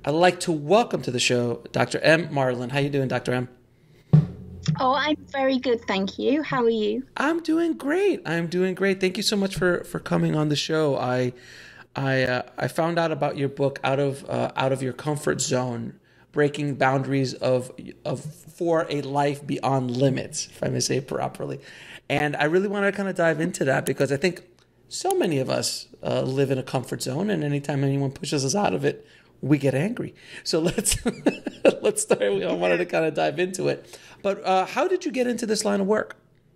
I'd like to welcome to the show Dr. M. Mardlin. How you doing, Dr. M? Oh, I'm very good, thank you. How are you? I'm doing great. I'm doing great. Thank you so much for coming on the show. I found out about your book out of your comfort zone, breaking boundaries of for a life beyond limits, if I may say properly. And I really want to kind of dive into that because I think so many of us live in a comfort zone, and anytime anyone pushes us out of it, we get angry. So let's let's start. I wanted to kind of dive into it. But how did you get into this line of work?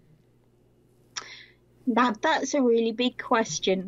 That's a really big question.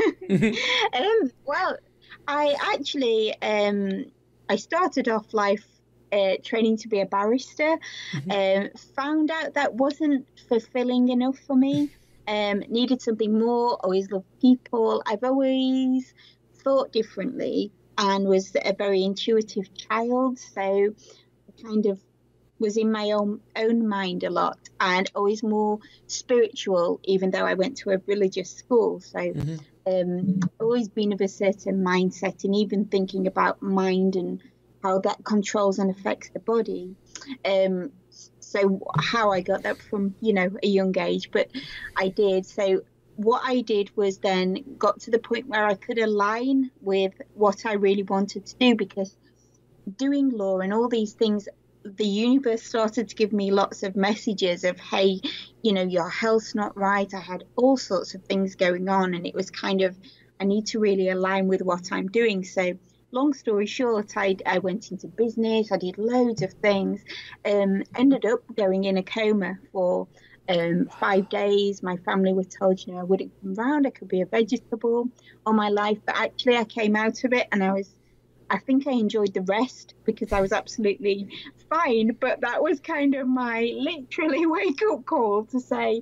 Well, I actually I started off life training to be a barrister. Found out that wasn't fulfilling enough for me. Needed something more. Always loved people. I've always thought differently and was a very intuitive child. So I kind of was in my own mind a lot and always more spiritual, even though I went to a religious school. So Hmm. always been of a certain mindset, and even thinking about mind and how that controls and affects the body. Um, so how I got that from, a young age, but I did. So what I did was then got to the point where I could align with what I really wanted to do, because doing law and all these things, the universe started to give me lots of messages of, hey, your health's not right. I had all sorts of things going on, and it was kind of, I need to really align with what I'm doing. So long story short, I went into business. I did loads of things, ended up going in a coma for 5 days. My family were told, I wouldn't come round. I could be a vegetable all my life. But actually I came out of it, and I think I enjoyed the rest because I was absolutely fine. But that was kind of my literally wake up call to say,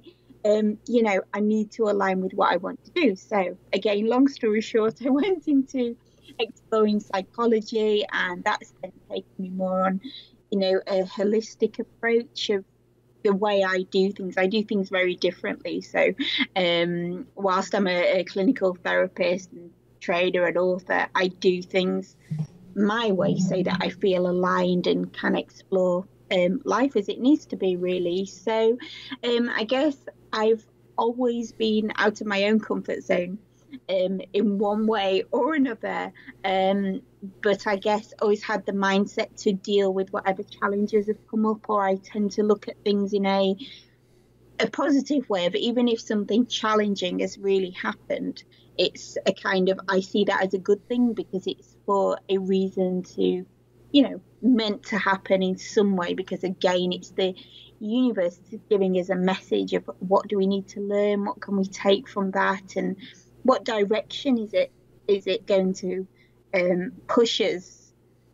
I need to align with what I want to do. So again, long story short, I went into exploring psychology, and that's then taken me more on, a holistic approach of the way I do things. I do things very differently. So, whilst I'm a clinical therapist and trader and author, I do things my way so that I feel aligned and can explore life as it needs to be, really. So, I guess I've always been out of my own comfort zone in one way or another. But I guess always had the mindset to deal with whatever challenges have come up, or I tend to look at things in a positive way. But even if something challenging has really happened, it's a kind of, I see that as a good thing because it's for a reason to, meant to happen in some way. Because again, it's the universe giving us a message of what do we need to learn, what can we take from that, and what direction is it going to push us,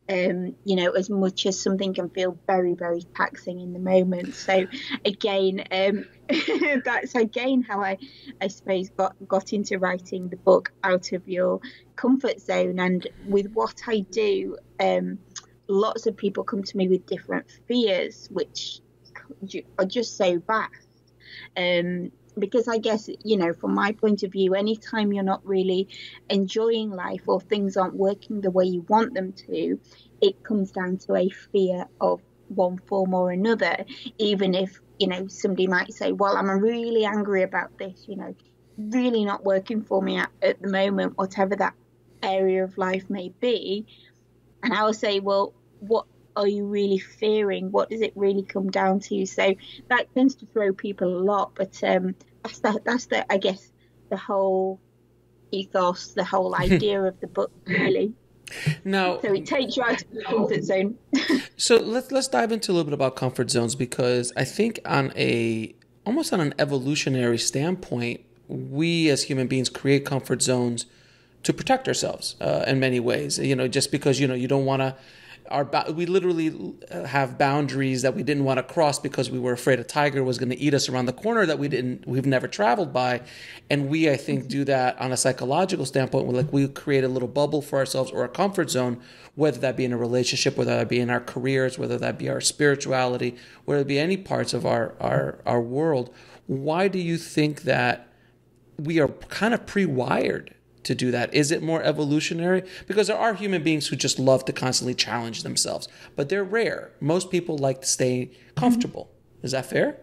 as much as something can feel very, very taxing in the moment. So again, that's again how I suppose got into writing the book Out of Your Comfort Zone. And with what I do, lots of people come to me with different fears, which are just so vast. Because I guess, from my point of view, anytime you're not really enjoying life or things aren't working the way you want them to, it comes down to a fear of one form or another. Even if, somebody might say, well, I'm really angry about this, really not working for me at the moment, whatever that area of life may be. And I will say, well, what are you really fearing? What does it really come down to? So that tends to throw people a lot. But that's the I guess the whole ethos, the whole idea of the book, really. Now, So it takes you out of the comfort zone. so let's dive into a little bit about comfort zones because I think on a almost on an evolutionary standpoint, we as human beings create comfort zones to protect ourselves in many ways. Just because you don't want to. We literally have boundaries that we didn't want to cross because we were afraid a tiger was going to eat us around the corner that we've never traveled by, and I think do that on a psychological standpoint. We create a little bubble for ourselves or a comfort zone, whether that be in a relationship, whether that be in our careers, whether that be our spirituality, whether it be any parts of our world. Why do you think that we are kind of pre-wired to do that? Is it more evolutionary? Because there are human beings who just love to constantly challenge themselves, but they're rare. Most people like to stay comfortable. Is that fair?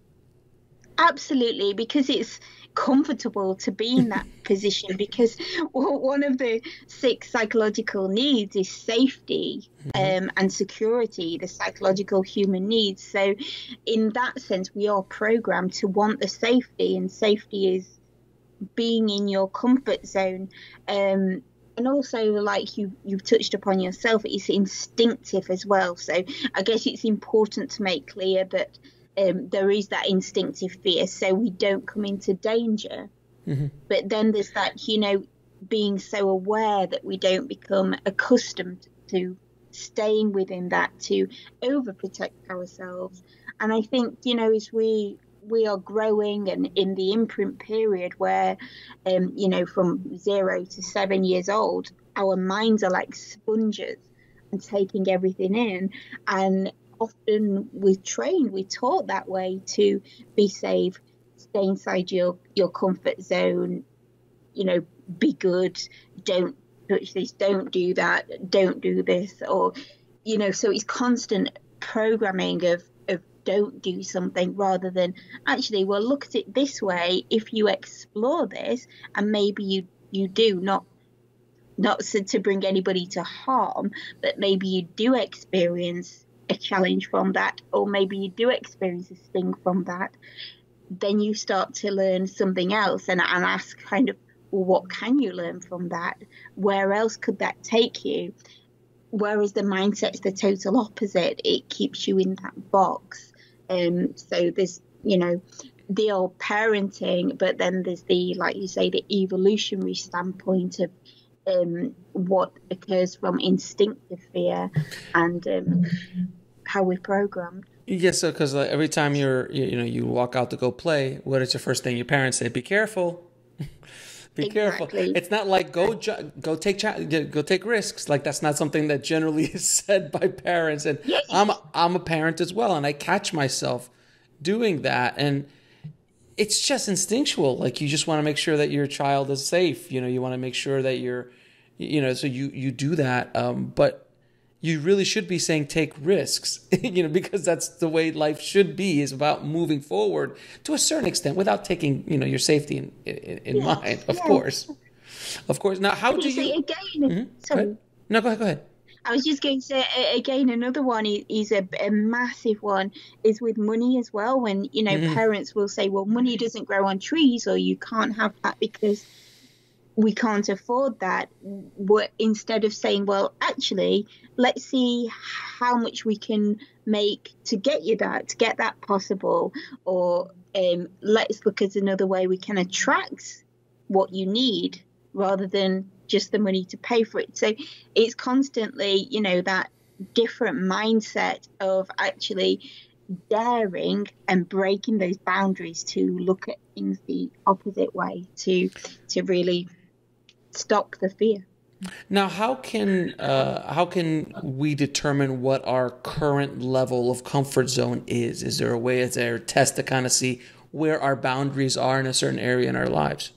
Absolutely, because it's comfortable to be in that position, because one of the 6 psychological needs is safety, and security, the psychological human needs. So in that sense, we are programmed to want the safety, and safety is being in your comfort zone. And also, like you've touched upon yourself, it's instinctive as well. So I guess it's important to make clear that there is that instinctive fear, so we don't come into danger. But then there's that, being so aware that we don't become accustomed to staying within that, to overprotect ourselves. And I think, as we are growing and in the imprint period where, from 0 to 7 years old, our minds are like sponges and taking everything in. And often we're taught that way, to be safe, stay inside your comfort zone, be good, don't touch this, don't do that, don't do this, or, so it's constant programming of don't do something, rather than actually, well, look at it this way. If you explore this, and maybe you do, not to bring anybody to harm, but maybe you do experience a challenge from that, or maybe you do experience a sting from that, then you start to learn something else, and ask kind of, well, what can you learn from that? Where else could that take you? Whereas the mindset's the total opposite. It keeps you in that box. So there's, the old parenting, but then there's the, like you say, the evolutionary standpoint of what occurs from instinctive fear and how we're programmed. Yes, so because every time you walk out to go play, what is your first thing your parents say? Be careful. Be careful. It's not like go take risks. Like, that's not something that generally is said by parents. And I'm a parent as well, and I catch myself doing that, and it's just instinctual. Like, you just want to make sure that your child is safe. You want to make sure that so you do that. But you really should be saying take risks, because that's the way life should be, is about moving forward to a certain extent without taking, your safety in mind, of course. Of course. Now, how do you... Again, sorry. No, go ahead. I was just going to say, again, another one is a massive one, is with money as well. When, parents will say, well, money doesn't grow on trees, or you can't have that because we can't afford that. Instead of saying, well, actually, let's see how much we can make to get you that, to get that possible. Or let's look at another way we can attract what you need, rather than just the money to pay for it. So it's constantly, that different mindset of actually daring and breaking those boundaries to look at things the opposite way, to really stop the fear. Now, how can we determine what our current level of comfort zone is? Is there a test to kind of see where our boundaries are in a certain area in our lives?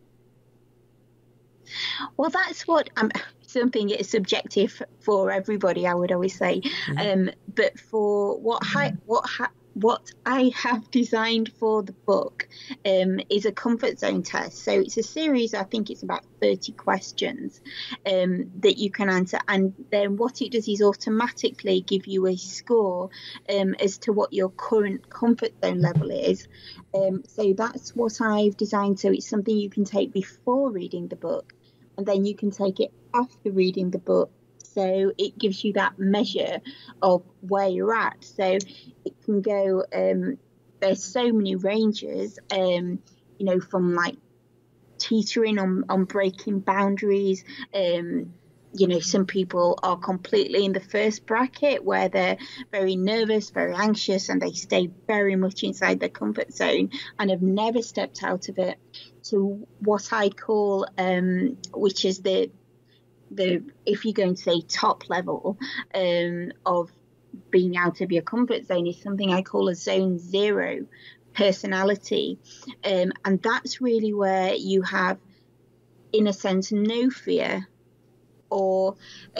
Well, that's what something is subjective for everybody, I would always say. But for what I have designed for the book is a comfort zone test. So it's a series, I think it's about 30 questions that you can answer. And then what it does is automatically give you a score as to what your current comfort zone level is. So that's what I've designed. So it's something you can take before reading the book, and then you can take it after reading the book. So it gives you that measure of where you're at. So it can go, there's so many ranges, from like teetering on breaking boundaries. Some people are completely in the first bracket where they're very nervous, very anxious, and they stay very much inside their comfort zone and have never stepped out of it, to what I call, which is the if you're going to say top level of being out of your comfort zone, is something I call a zone 0 personality. And that's really where you have in a sense, no fear, or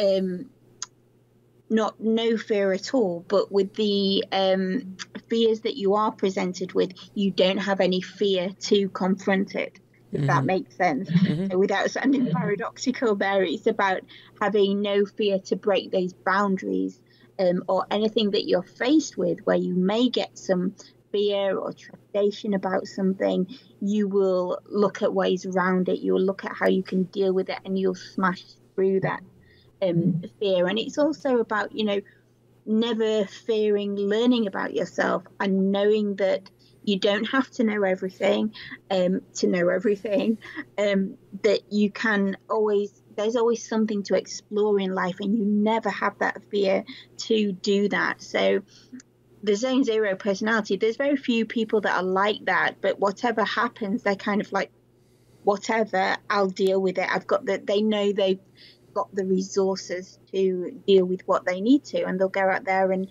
not no fear at all, but with the fears that you are presented with, you don't have any fear to confront it, if that makes sense. So without sounding paradoxical there, it's about having no fear to break those boundaries, or anything that you're faced with where you may get some fear or trepidation about something. You will look at ways around it, you'll look at how you can deal with it, and you'll smash through that fear. And it's also about, never fearing learning about yourself and knowing that you don't have to know everything to know everything, that you can always, there's always something to explore in life, and you never have that fear to do that. So the Zone Zero personality, there's very few people that are like that, but whatever happens, they're kind of like, whatever, I'll deal with it. They know they've got the resources to deal with what they need to, and they'll go out there and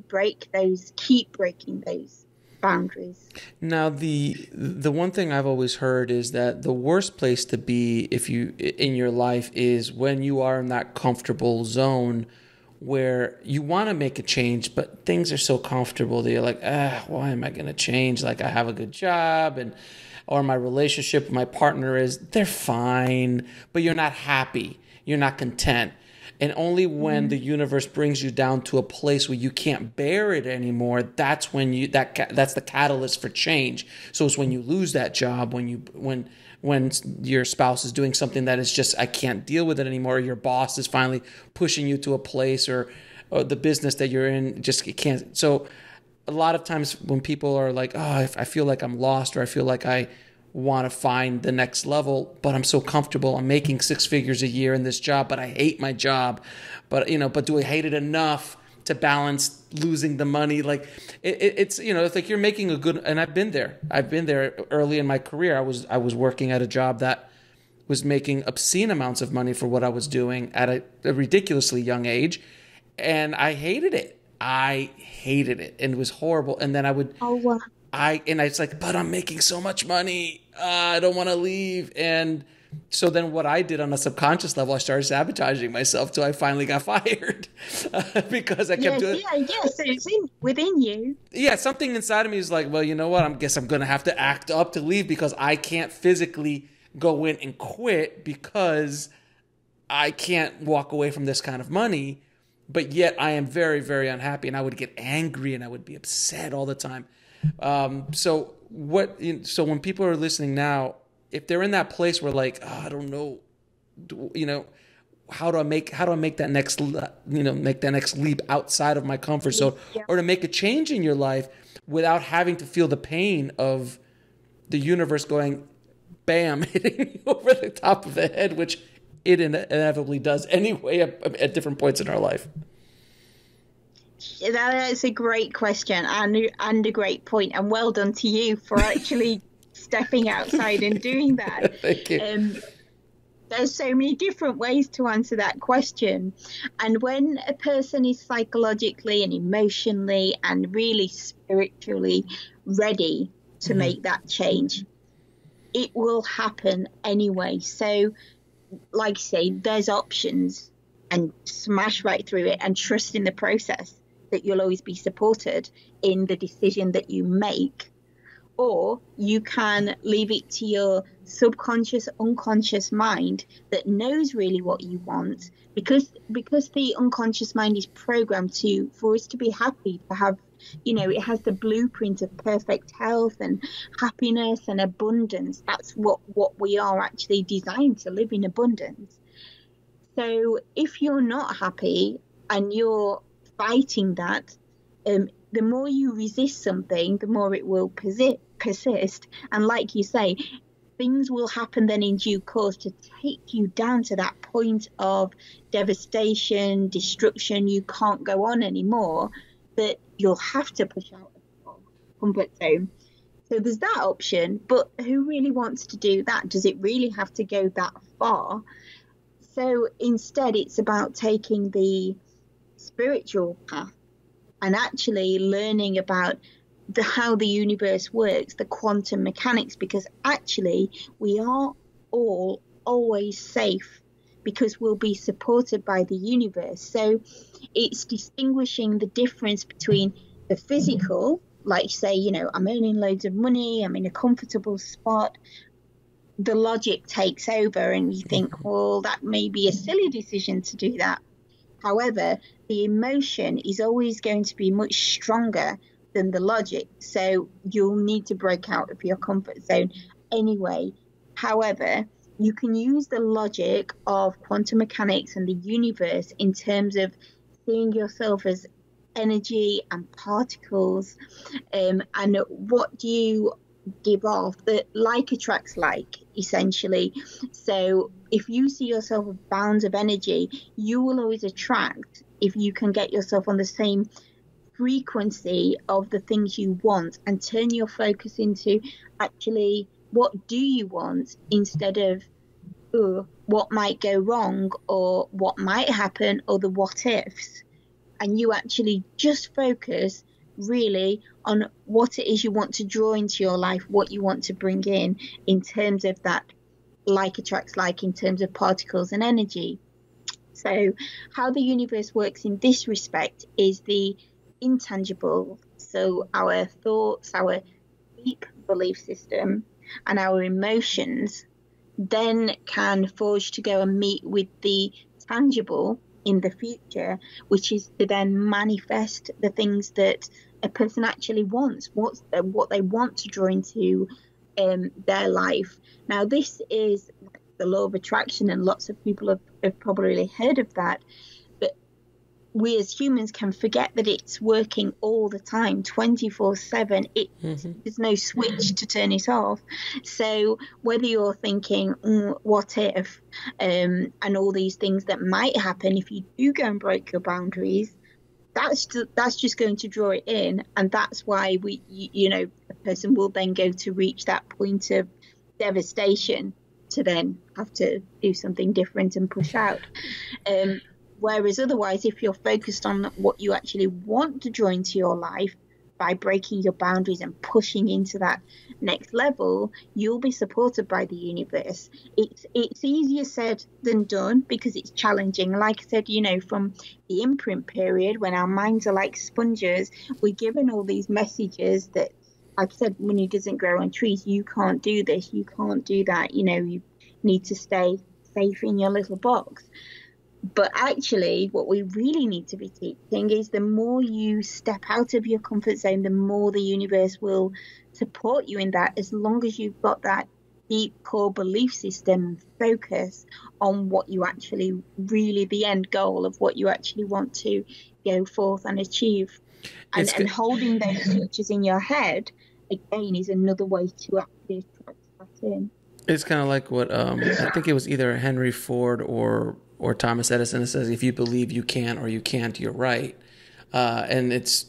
keep breaking those boundaries. Now, the one thing I've always heard is that the worst place to be in your life is when you are in that comfortable zone where you want to make a change, but things are so comfortable that you're like, why am I going to change? Like, I have a good job, or my relationship with my partner they're fine, but you're not happy. You're not content. And only when the universe brings you down to a place where you can't bear it anymore, that's when that's the catalyst for change. So it's when you lose that job, when your spouse is doing something that is just, I can't deal with it anymore, or your boss is finally pushing you to a place, or the business that you're in just can't. So a lot of times when people are like, I feel like I'm lost, or I feel like I want to find the next level, but I'm so comfortable. I'm making 6 figures a year in this job, but I hate my job. But do I hate it enough to balance losing the money? Like it's like you're making a good, and I've been there early in my career. I was working at a job that was making obscene amounts of money for what I was doing at a ridiculously young age. And I hated it. And it was horrible. And then I would, it's like, but I'm making so much money. I don't want to leave. And so then what I did on a subconscious level, I started sabotaging myself till I finally got fired because I kept doing. So it's within you. Yeah, something inside of me is like, well, you know what? I guess I'm going to have to act up to leave, because I can't physically go in and quit because I can't walk away from this kind of money. But yet I am very, very unhappy, and I would get angry and I would be upset all the time. So when people are listening now, if they're in that place where like, I don't know, how do I make that next, make that next leap outside of my comfort zone, or to make a change in your life without having to feel the pain of the universe going, bam, hitting you over the top of the head, which it inevitably does anyway at different points in our life. That's a great question and a great point, and well done to you for actually stepping outside and doing that. Thank you. There's so many different ways to answer that question, and when a person is psychologically and emotionally and really spiritually ready to make that change, it will happen anyway. So like I say, there's options, and smash right through it and trust in the process that you'll always be supported in the decision that you make. Or you can leave it to your subconscious, unconscious mind that knows really what you want, because the unconscious mind is programmed for us to be happy, to have, it has the blueprint of perfect health and happiness and abundance. That's what we are actually designed to live in, abundance. So if you're not happy and you're fighting that, the more you resist something, the more it will persist. And like you say, things will happen then in due course to take you down to that point of devastation, destruction. You can't go on anymore, that you'll have to push out of comfort zone. So there's that option, but who really wants to do that? Does it really have to go that far? So instead, it's about taking the spiritual path and actually learning about how the universe works, the quantum mechanics, because actually we are all always safe because we'll be supported by the universe. So it's distinguishing the difference between the physical, like say, I'm earning loads of money, I'm in a comfortable spot. The logic takes over and you think, well, that may be a silly decision to do that. However, the emotion is always going to be much stronger than the logic. So you'll need to break out of your comfort zone anyway. However, you can use the logic of quantum mechanics and the universe in terms of seeing yourself as energy and particles, and what you give off, that like attracts like, essentially. So if you see yourself as bounds of energy, you will always attract, if you can get yourself on the same frequency of the things you want and turn your focus into actually what do you want instead of what might go wrong or what might happen or the what ifs, and you actually just focus really on what it is you want to draw into your life, what you want to bring in terms of that like attracts like, in terms of particles and energy. So how the universe works in this respect is the intangible, so our thoughts, our deep belief system and our emotions then can forge to go and meet with the tangible in the future, which is to then manifest the things that a person actually wants, what they want to draw into their life. Now, this is the law of attraction, and lots of people have probably heard of that. But we as humans can forget that it's working all the time, 24/7. There's no switch to turn it off. So whether you're thinking, what if, and all these things that might happen if you do go and break your boundaries, that's just going to draw it in. And that's why a person will then go to reach that point of devastation to then have to do something different and push out. Whereas otherwise, if you're focused on what you actually want to draw into your life by breaking your boundaries and pushing into that next level, you'll be supported by the universe. It's easier said than done because it's challenging. Like I said, from the imprint period, when our minds are like sponges, we're given all these messages that, like I said, money doesn't grow on trees. You can't do this. You can't do that. You need to stay safe in your little box. But actually, what we really need to be teaching is the more you step out of your comfort zone, the more the universe will support you in that, as long as you've got that deep core belief system and focus on what you actually really, the end goal of what you actually want to go forth and achieve. And holding those pictures in your head, again, is another way to actually attract that in. It's kind of like what I think it was either Henry Ford or Thomas Edison. It says, if you believe you can or you can't, you're right. And it's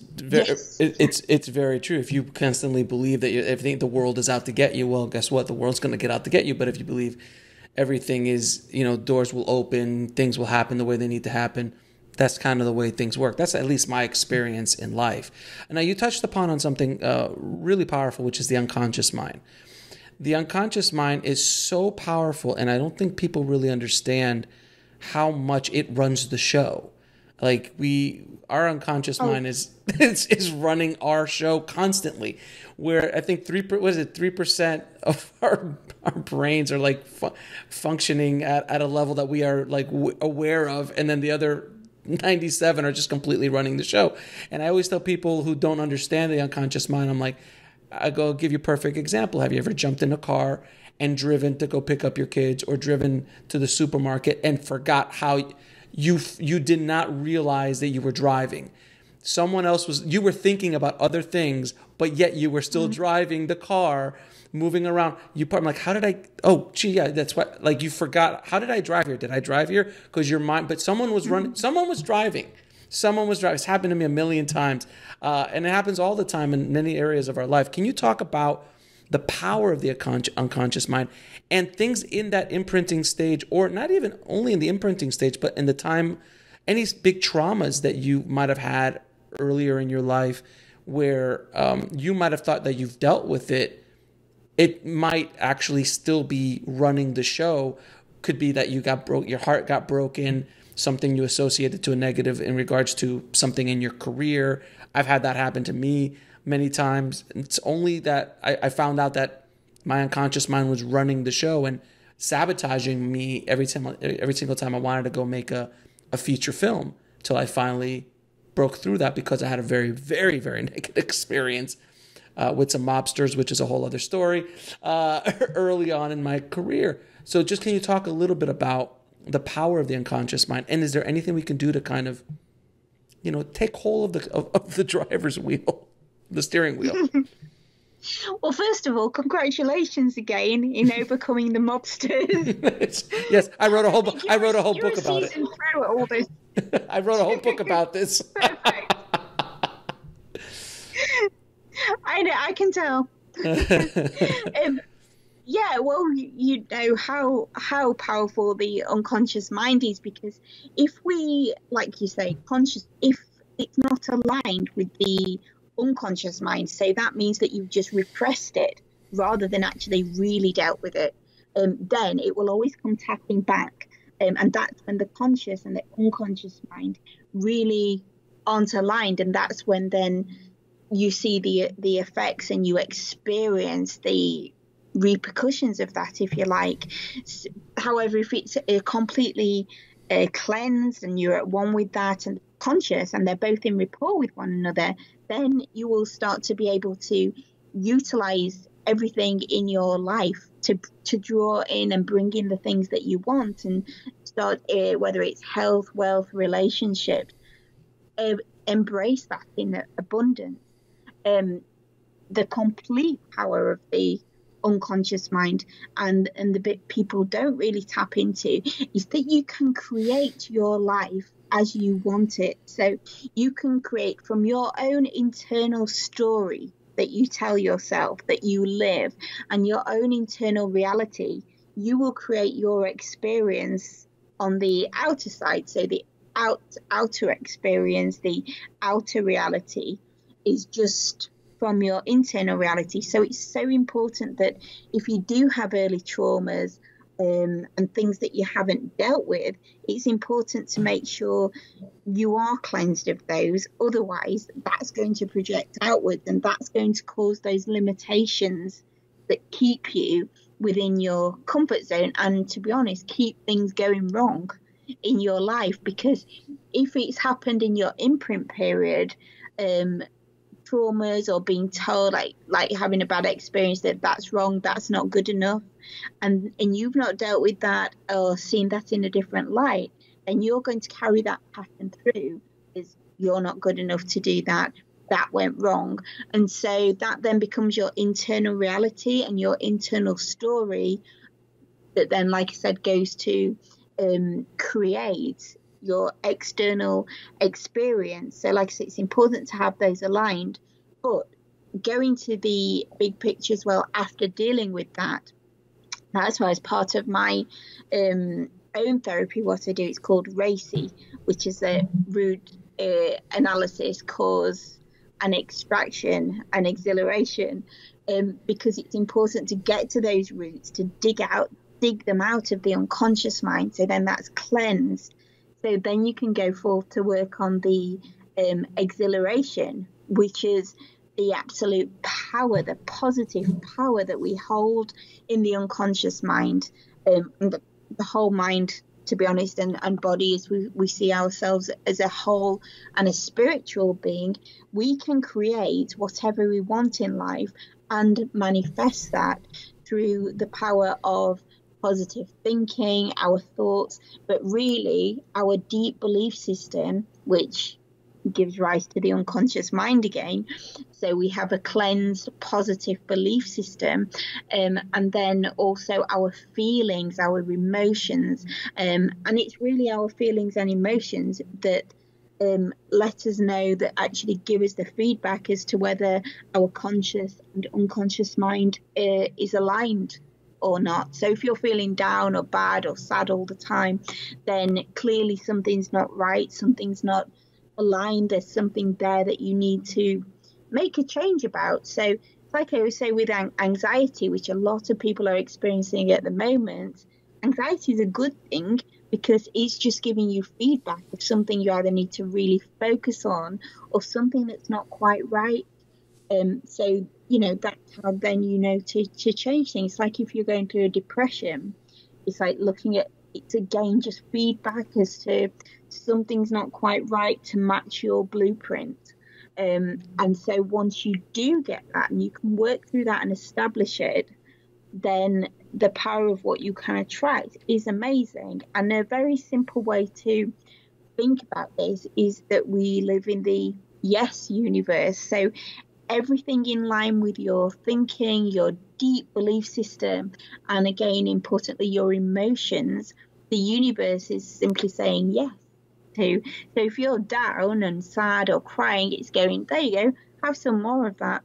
very true. If you constantly believe that everything, the world is out to get you, well, guess what? The world's going to get out to get you. But if you believe everything is, doors will open, things will happen the way they need to happen, that's kind of the way things work. That's at least my experience in life. And now you touched upon something really powerful, which is the unconscious mind. The unconscious mind is so powerful, and I don't think people really understand how much it runs the show. Like our unconscious mind is running our show constantly. Where I think 3% of our brains are like functioning at a level that we are like aware of, and then the other 97 are just completely running the show. And I always tell people who don't understand the unconscious mind, I'm like, I'll give you a perfect example. Have you ever jumped in a car and driven to go pick up your kids, or driven to the supermarket and forgot how you did not realize that you were driving? You were thinking about other things, but yet you were still driving the car, moving around. I'm like, how did I? Oh, gee, yeah, that's what. Like, you forgot. How did I drive here? Did I drive here? Because your mind. But someone was running. Someone was driving. Someone was driving. It's happened to me a million times, and it happens all the time in many areas of our life. Can you talk about the power of the unconscious mind and things in that imprinting stage, or not even only in the imprinting stage, but in the time, any big traumas that you might have had earlier in your life where you might have thought that you've dealt with it, it might actually still be running the show, Could be that your heart got broken, something you associated to a negative in regards to something in your career. I've had that happen to me many times. It's only that I found out that my unconscious mind was running the show and sabotaging me every single time I wanted to go make a feature film, till I finally broke through that, because I had a very, very, very negative experience with some mobsters, which is a whole other story, early on in my career. So just, can you talk a little bit about the power of the unconscious mind? And is there anything we can do to kind of, take hold of the driver's wheel, the steering wheel? Well, first of all, congratulations again in overcoming the mobsters. Yes, I wrote a whole book about it. Through all those. I wrote a whole book about this. Perfect. I know, I can tell. Yeah, well, you know how powerful the unconscious mind is, because if we, like you say, if it's not aligned with the unconscious mind, so that means that you've just repressed it rather than actually really dealt with it, then it will always come tapping back, and that's when the conscious and the unconscious mind really aren't aligned, and that's when then you see the effects and you experience the repercussions of that, if you like. However, if it's completely cleansed and you're at one with that and conscious, and they're both in rapport with one another, then you will start to be able to utilize everything in your life to draw in and bring in the things that you want, and start, whether it's health, wealth, relationships, embrace that in abundance. The complete power of the unconscious mind, and the bit people don't really tap into, is that you can create your life as you want it. So you can create from your own internal story that you tell yourself, that you live, and your own internal reality. You will create your experience on the outer side. So the outer experience, the outer reality, is just from your internal reality. So it's so important that if you do have early traumas and things that you haven't dealt with, it's important to make sure you are cleansed of those. Otherwise, that's going to project outwards, and that's going to cause those limitations that keep you within your comfort zone, and, to be honest, keep things going wrong in your life. Because if it's happened in your imprint period, traumas, or being told, like having a bad experience, that's wrong, that's not good enough, and you've not dealt with that or seen that in a different light, then you're going to carry that pattern through, is you're not good enough to do that, that went wrong. And so that then becomes your internal reality and your internal story that then, like I said, goes to create your external experience. So, like I said, it's important to have those aligned, but going to the big picture as well after dealing with that. That's why, as part of my own therapy, what I do, it's called RACI, which is a root analysis, cause and extraction and exhilaration, because it's important to get to those roots, to dig them out of the unconscious mind. So then that's cleansed. So then you can go forth to work on the exhilaration, which is the absolute power, the positive power that we hold in the unconscious mind, the whole mind, to be honest, and body, as we see ourselves as a whole and a spiritual being. We can create whatever we want in life and manifest that through the power of positive thinking, our thoughts, but really our deep belief system, which gives rise to the unconscious mind again. So we have a cleansed positive belief system, and then also our feelings, our emotions, and it's really our feelings and emotions that let us know, that actually give us the feedback as to whether our conscious and unconscious mind is aligned or not. So if you're feeling down or bad or sad all the time, then clearly something's not right, something's not aligned, there's something there that you need to make a change about. So like I always say with anxiety, which a lot of people are experiencing at the moment, anxiety is a good thing because it's just giving you feedback of something you either need to really focus on or something that's not quite right. So, that's how then to change things. Like if you're going through a depression, it's like looking at it's again just feedback as to something's not quite right to match your blueprint. And so once you do get that and you can work through that and establish it, then the power of what you can attract is amazing. And a very simple way to think about this is that we live in the yes universe. So everything in line with your thinking, your deep belief system, and again, importantly, your emotions, the universe is simply saying yes to. So if you're down and sad or crying, it's going, there you go, have some more of that.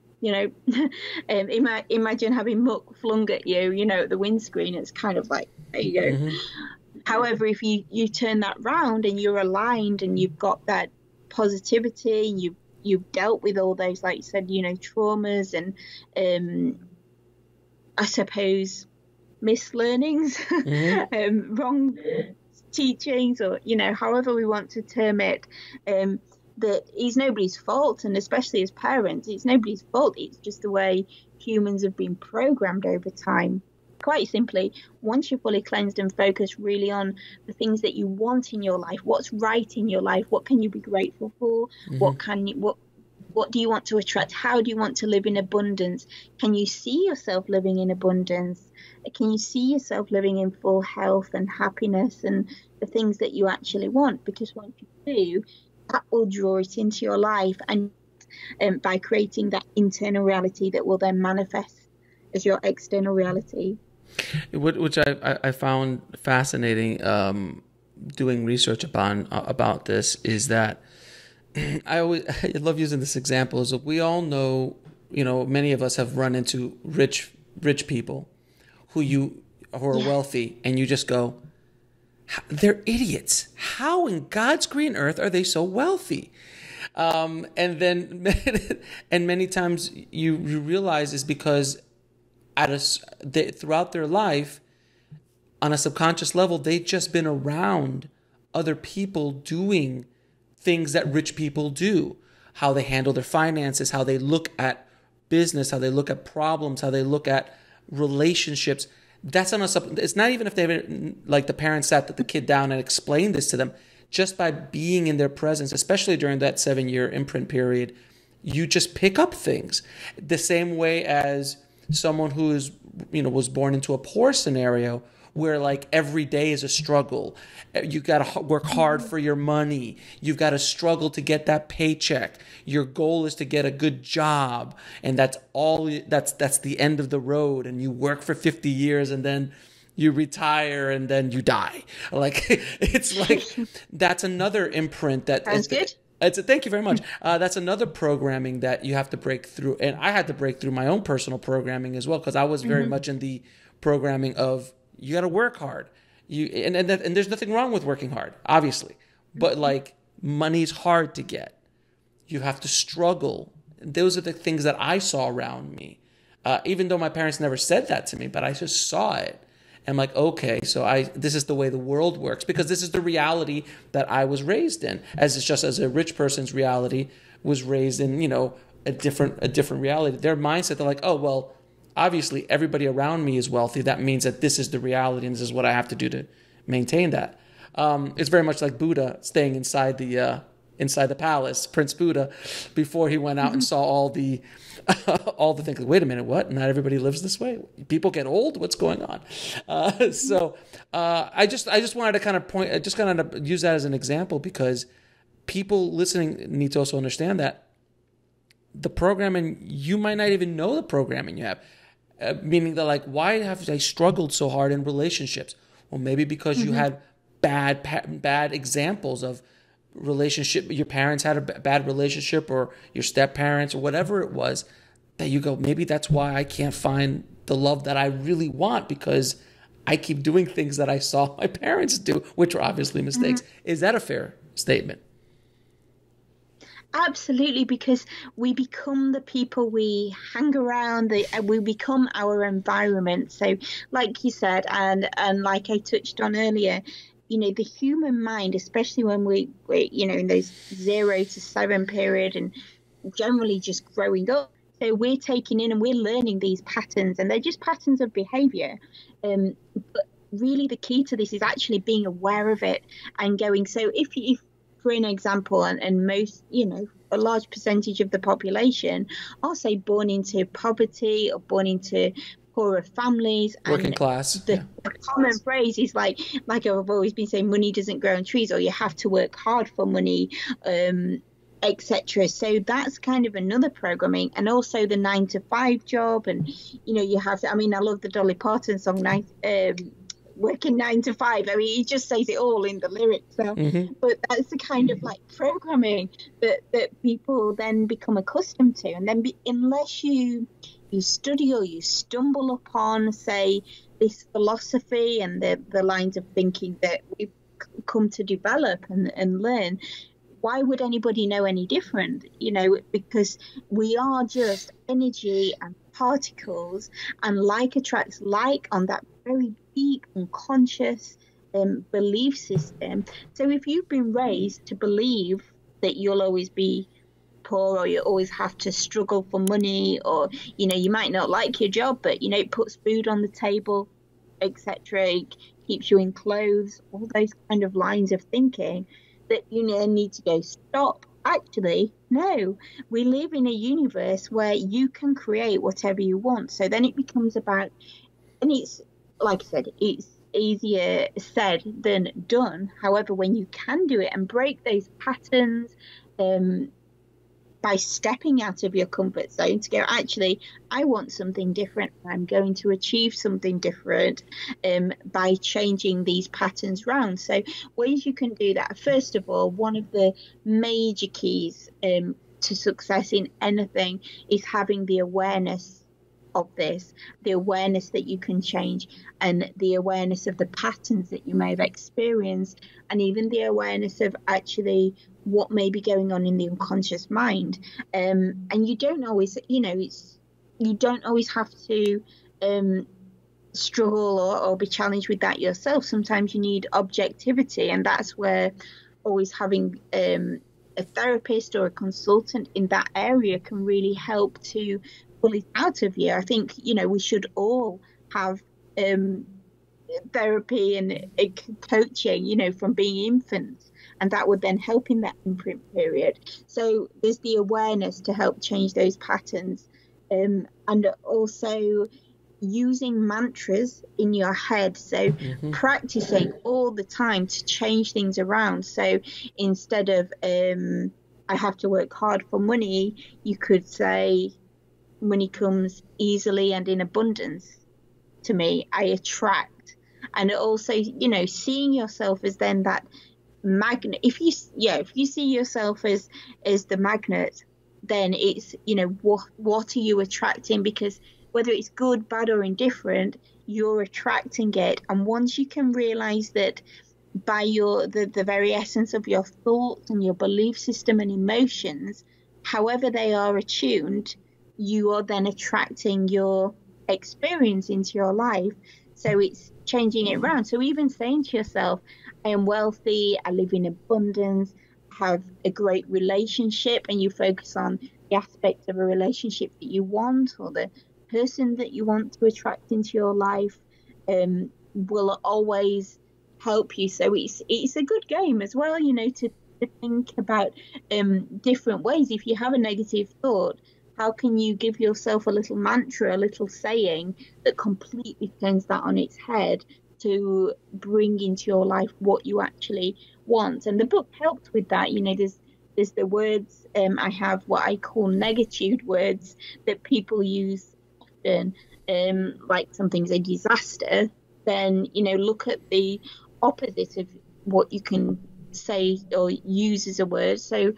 Imagine having muck flung at you, at the windscreen. It's kind of like, there you go. Mm-hmm. However, if you turn that round and you're aligned and you've got that positivity, you've dealt with all those, like you said, traumas and I suppose mislearnings, mm-hmm. Wrong teachings, or however we want to term it, that is nobody's fault, and especially as parents, it's nobody's fault. It's just the way humans have been programmed over time. Quite simply, once you're fully cleansed and focused really on the things that you want in your life, what's right in your life, what can you be grateful for, mm-hmm. What do you want to attract? How do you want to live in abundance? Can you see yourself living in abundance? Can you see yourself living in full health and happiness and the things that you actually want? Because once you do, that will draw it into your life, and by creating that internal reality that will then manifest as your external reality. Which I found fascinating doing research about this is that I love using this example is that we all know, many of us have run into rich people who are wealthy, and you just go, they're idiots. How in God's green earth are they so wealthy? And then, and many times you realize is because throughout their life, on a subconscious level, they've just been around other people doing things that rich people do, how they handle their finances, how they look at business, how they look at problems, how they look at relationships. That's on it's not even if they like the parents sat the kid down and explained this to them. Just by being in their presence, especially during that 7-year imprint period, you just pick up things. The same way as someone who is, was born into a poor scenario where like every day is a struggle. You got to work hard for your money. You've got to struggle to get that paycheck. Your goal is to get a good job, and that's the end of the road. And you work for 50 years, and then you retire, and then you die. Like it's like that's another imprint that sounds good. Thank you very much. That's another programming that you have to break through, and I had to break through my own personal programming as well, because I was very much in the programming of you got to work hard. And there's nothing wrong with working hard, obviously, but like money's hard to get. You have to struggle. Those are the things that I saw around me, even though my parents never said that to me, but I just saw it. I'm like, okay, so this is the way the world works, because this is the reality that I was raised in, as a rich person's reality was raised in, a different reality. Their mindset, they're like, oh, well, obviously everybody around me is wealthy. That means that this is the reality, and this is what I have to do to maintain that. It's very much like Buddha staying inside the palace, Prince Buddha, before he went out and saw all the things. Wait a minute, what? Not everybody lives this way. People get old. What's going on? So I just wanted to kind of use that as an example, because people listening need to also understand that the programming, you might not even know the programming you have. Meaning that, like, why have I struggled so hard in relationships? Well, maybe because you had bad examples of relationship. Your parents had a bad relationship, or your step parents, or whatever it was, that you go, maybe that's why I can't find the love that I really want, because I keep doing things that I saw my parents do, which are obviously mistakes. Is that a fair statement? Absolutely, because we become the people we hang around, we become our environment. So, like you said, and like I touched on earlier, the human mind, especially when we in those 0 to 7 period, and generally just growing up. So we're taking in and we're learning these patterns, and they're just patterns of behavior. But really, the key to this is actually being aware of it and going. So if for an example, and most, a large percentage of the population are, say, born into poverty or born into poorer families, Working and class. the common phrase is like I've always been saying, money doesn't grow on trees, or you have to work hard for money, etc. So that's kind of another programming, and also the 9 to 5 job, and you have to, I mean, I love the Dolly Parton song, working 9 to 5. I mean, he just says it all in the lyrics now. But that's the kind of like programming that people then become accustomed to, and then unless you study or you stumble upon, say, this philosophy and the lines of thinking that we've come to develop and learn, why would anybody know any different? Because we are just energy and particles, and like attracts like on that very deep unconscious belief system. So if you've been raised to believe that you'll always be poor, or you always have to struggle for money, or you might not like your job, but it puts food on the table, etc., it keeps you in clothes, all those kind of lines of thinking, that you need to go, stop. Actually, no, we live in a universe where you can create whatever you want. So then it becomes about, and it's, like I said, it's easier said than done. However, when you can do it and break those patterns, by stepping out of your comfort zone to go, actually, I want something different. I'm going to achieve something different by changing these patterns round. So ways you can do that. First of all, one of the major keys to success in anything is having the awareness of this, the awareness that you can change, and the awareness of the patterns that you may have experienced, and even the awareness of actually what may be going on in the unconscious mind. And you don't always, you don't always have to struggle or be challenged with that yourself. Sometimes you need objectivity, and that's where always having a therapist or a consultant in that area can really help to pull it out of you. I think we should all have therapy and coaching from being infants, and that would then help in that imprint period. So there's the awareness to help change those patterns, and also using mantras in your head, so practicing all the time to change things around. So instead of I have to work hard for money, you could say, money comes easily and in abundance to me. I attract. And also, seeing yourself as then that magnet. If you see yourself as the magnet, then it's what are you attracting? Because whether it's good, bad, or indifferent, you're attracting it. And once you can realize that by the very essence of your thoughts and your belief system and emotions, however they are attuned, you are then attracting your experience into your life. So it's changing it around. So even saying to yourself, I am wealthy, I live in abundance, have a great relationship, and you focus on the aspects of a relationship that you want, or the person that you want to attract into your life, will always help you. So it's a good game as well, to think about different ways. If you have a negative thought, how can you give yourself a little mantra, a little saying that completely turns that on its head to bring into your life what you actually want? And the book helps with that. There's the words, I have what I call negatude words that people use often, like something's a disaster, then, look at the opposite of what you can say or use as a word. So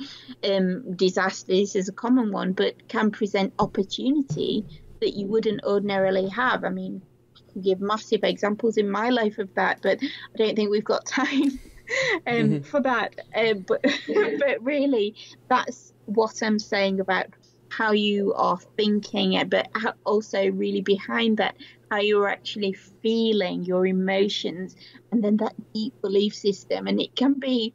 disasters is a common one, but can present opportunity that you wouldn't ordinarily have. I mean, I can give massive examples in my life of that, but I don't think we've got time. for that. But really, that's what I'm saying about how you are thinking, but also really behind that, how you're actually feeling your emotions, and then that deep belief system. And it can be,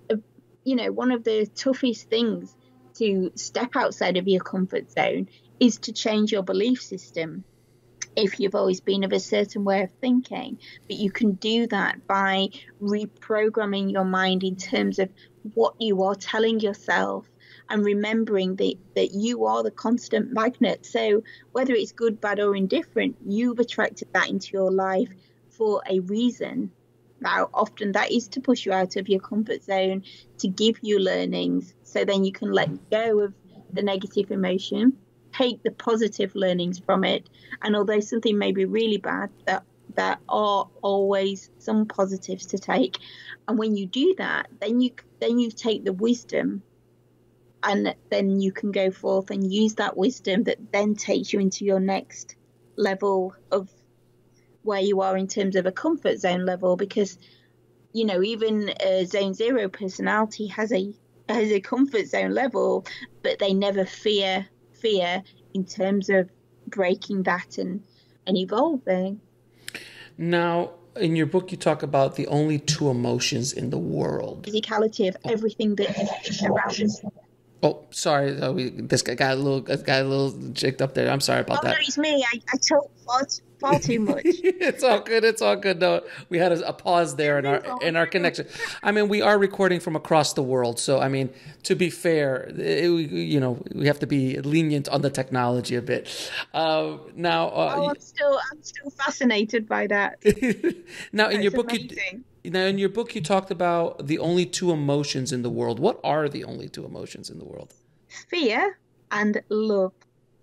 one of the toughest things to step outside of your comfort zone is to change your belief system. If you've always been of a certain way of thinking, but you can do that by reprogramming your mind in terms of what you are telling yourself, and remembering that you are the constant magnet. So whether it's good, bad, or indifferent, you've attracted that into your life for a reason. Now, often that is to push you out of your comfort zone, to give you learnings, so then you can let go of the negative emotion, take the positive learnings from it. And although something may be really bad, there are always some positives to take. And when you do that, then you take the wisdom, and then you can go forth and use that wisdom that then takes you into your next level of where you are in terms of a comfort zone level. Because even a zone 0 personality has a comfort zone level, but they never fear in terms of breaking that and evolving. Now, in your book, you talk about the only two emotions in the world. Physicality of everything that is around us. Oh, sorry. This guy got a little jigged up there. I'm sorry about that. No, it's me. I talk far too much. It's all good. It's all good. No, we had a pause there in our connection. I mean, we are recording from across the world, so I mean, to be fair, we have to be lenient on the technology a bit. Now, I'm still fascinated by that. Now, in your book, you talked about the only two emotions in the world. What are the only two emotions in the world? Fear and love.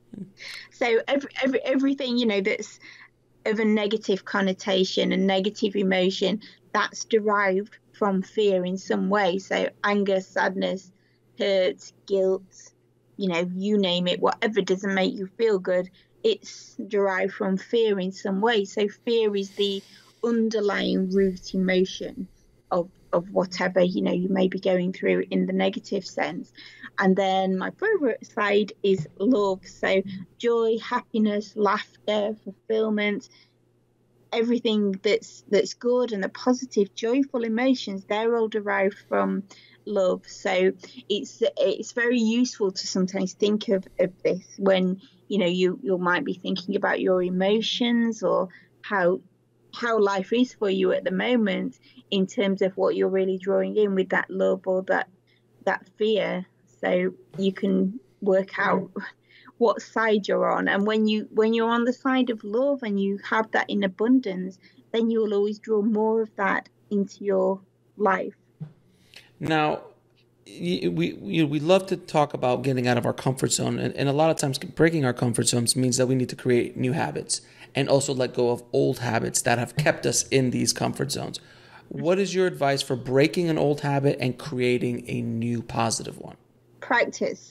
So everything that's of a negative connotation and negative emotion, that's derived from fear in some way. So anger, sadness, hurt, guilt, you name it, whatever doesn't make you feel good, it's derived from fear in some way. So fear is the underlying root emotion of whatever you may be going through in the negative sense. And then my favorite side is love. So joy, happiness, laughter, fulfillment, everything that's good, and the positive, joyful emotions, they're all derived from love. So it's very useful to sometimes think of this when you might be thinking about your emotions, or how life is for you at the moment, in terms of what you're really drawing in with that love or that fear. So you can work out what side you're on. And when you're on the side of love and you have that in abundance, then you will always draw more of that into your life. Now, we love to talk about getting out of our comfort zone, and a lot of times breaking our comfort zones means that we need to create new habits and also let go of old habits that have kept us in these comfort zones. What is your advice for breaking an old habit and creating a new positive one? Practice.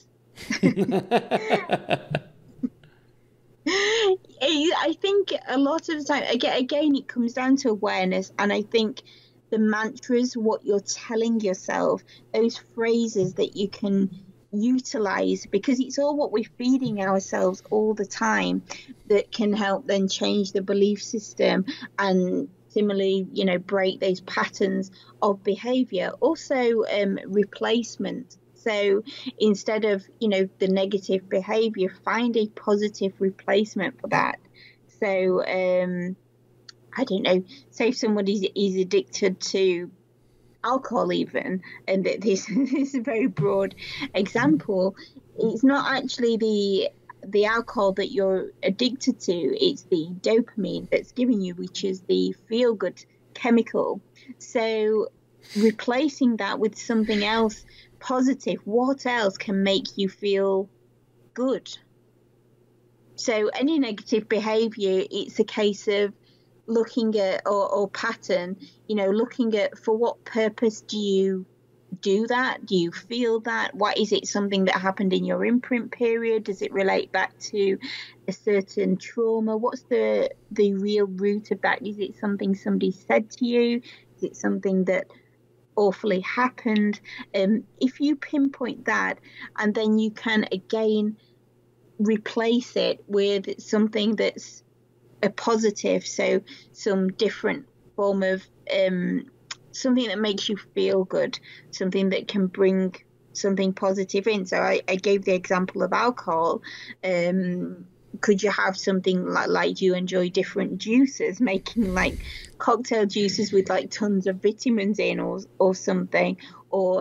I think a lot of the time, again, it comes down to awareness. And I think the mantras, what you're telling yourself, those phrases that you can utilize, because it's all what we're feeding ourselves all the time, that can help then change the belief system and similarly, break those patterns of behavior. Also, replacement. So instead of, the negative behavior, find a positive replacement for that. So, I don't know, say if somebody is addicted to alcohol even, and this is a very broad example, it's not actually the alcohol that you're addicted to, it's the dopamine that's giving you, which is the feel-good chemical. So replacing that with something else positive, what else can make you feel good? So any negative behavior, it's a case of looking at or pattern, looking at for what purpose do you do that? Do you feel that? What is it? Something that happened in your imprint period? Does it relate back to a certain trauma? What's the real root of that? Is it something somebody said to you? Is it something that awfully happened. If you pinpoint that, and then you can again replace it with something that's a positive, so some different form of something that makes you feel good, something that can bring something positive in. So I gave the example of alcohol. Could you have something like you enjoy different juices, making like cocktail juices with like tons of vitamins in, or something, or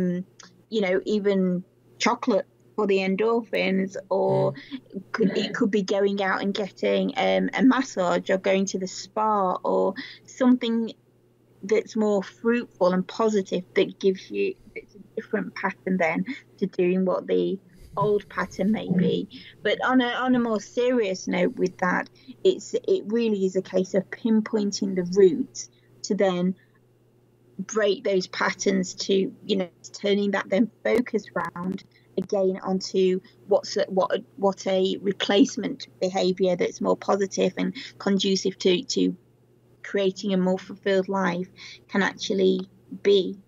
even chocolate for the endorphins, or it could be going out and getting a massage, or going to the spa, or something that's more fruitful and positive, that gives you, it's a different pattern then to doing what the old pattern may be. But on a more serious note with that, it really is a case of pinpointing the roots to then break those patterns, to turning that then focus round again onto what a replacement behavior that's more positive and conducive to creating a more fulfilled life can actually be.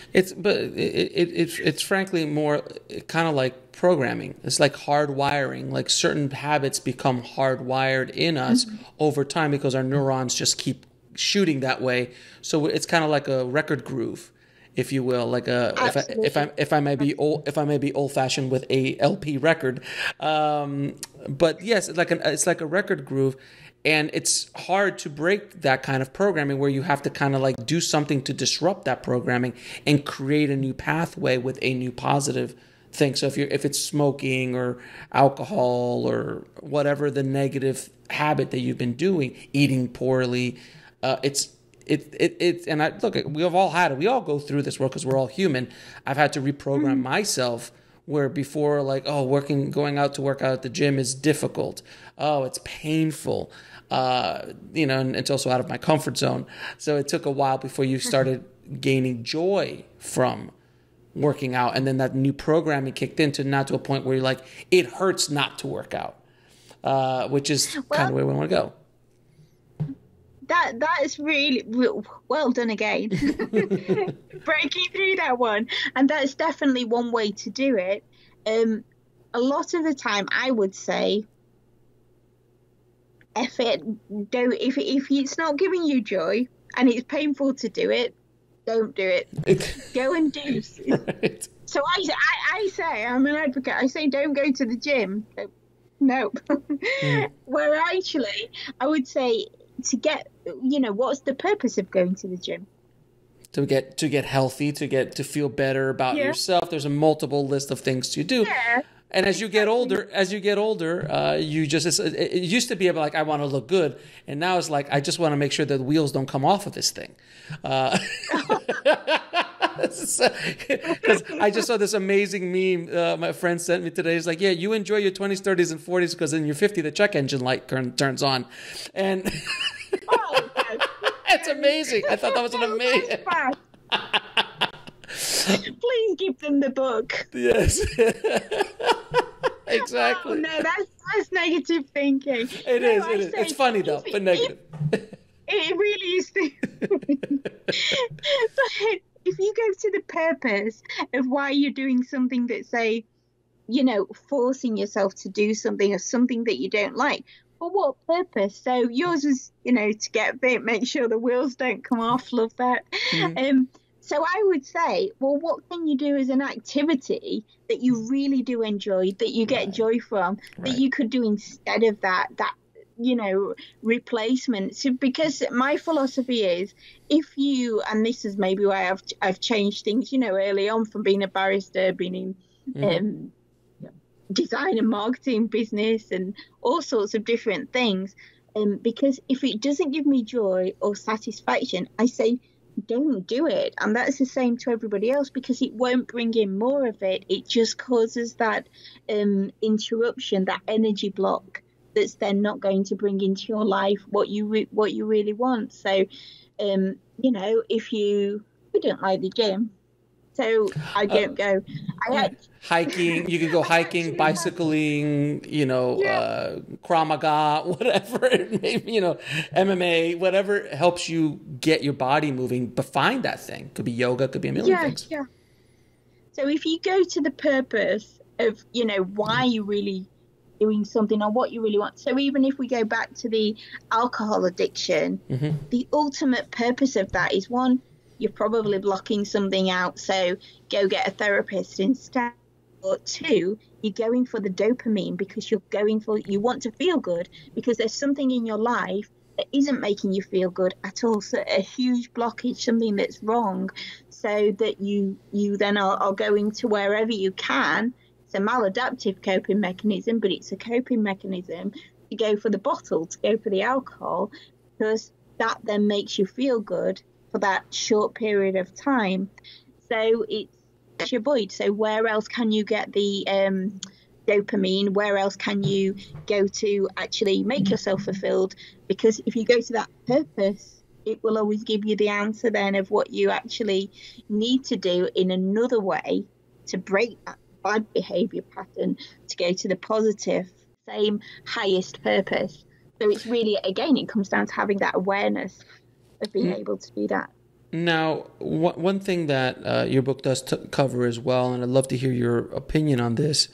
It's frankly more kind of like programming. It's like hardwiring. Like certain habits become hardwired in us over time because our neurons just keep shooting that way. So it's kind of like a record groove, if you will. Like if I may be old fashioned with a LP record, but yes, it's like a record groove. And it's hard to break that kind of programming where you have to kind of like do something to disrupt that programming and create a new pathway with a new positive thing. So if it's smoking or alcohol or whatever the negative habit that you've been doing, eating poorly, and I look, we have all had it. We all go through this work because we're all human. I've had to reprogram myself. Where before, like, going out to work out at the gym is difficult. Oh, it's painful. And it's also out of my comfort zone. So it took a while before you started gaining joy from working out. And then that new programming kicked in to a point where you're like, it hurts not to work out, which is kind of where we want to go. That is really well done again. Breaking through that one. And that's definitely one way to do it. A lot of the time I would say, if it's not giving you joy and it's painful to do it, don't do it. Go and do. Right. So I say, I'm an advocate, I say don't go to the gym. No. Where actually I would say, to get, what's the purpose of going to the gym? To get healthy, to feel better about yourself. There's a multiple list of things to do. Yeah. And as you get older, it used to be like, I want to look good. And now it's like, I just want to make sure that the wheels don't come off of this thing. Because I just saw this amazing meme my friend sent me today. It's like, yeah, you enjoy your 20s, 30s, and 40s because in your 50s, the check engine light turns on. And it's amazing. I thought that was an amazing. Please give them the book. Yes. Exactly. Oh, no, that's negative thinking. It is. It's funny though, but negative. It really is. But if you go to the purpose of why you're doing something that, say, forcing yourself to do something, or something that you don't like, for what purpose? So yours was, to get fit, make sure the wheels don't come off. Love that. Mm-hmm. So I would say, well, what can you do as an activity that you really do enjoy, that you get joy from, that you could do instead of that replacement? So, because my philosophy is, if you, and this is maybe why I've changed things, early on from being a barrister, being in design and marketing business and all sorts of different things, because if it doesn't give me joy or satisfaction, I say, don't do it. And that's the same to everybody else, because it won't bring in more of it. It just causes that interruption, that energy block that's then not going to bring into your life what you really want. So, if you don't like the gym, So I don't go. Hiking. You could go hiking, bicycling. Krav Maga, whatever it may be. MMA, whatever helps you get your body moving. But find that thing. Could be yoga. Could be a million things. Yeah. So if you go to the purpose of, why you really doing something or what you really want. So even if we go back to the alcohol addiction, the ultimate purpose of that is, one, you're probably blocking something out, so go get a therapist instead. Or two, you're going for the dopamine because you want to feel good because there's something in your life that isn't making you feel good at all. So a huge blockage, something that's wrong, so that you then are going to wherever you can. It's a maladaptive coping mechanism, but it's a coping mechanism to go for the bottle, to go for the alcohol, because that then makes you feel good for that short period of time. So it's your void. So where else can you get the dopamine? Where else can you go to actually make yourself fulfilled? Because if you go to that purpose, it will always give you the answer then of what you actually need to do in another way to break that bad behavior pattern, to go to the positive, same highest purpose. So it's really, again, it comes down to having that awareness of being able to do that. Now, one thing that your book does cover as well, and I'd love to hear your opinion on this,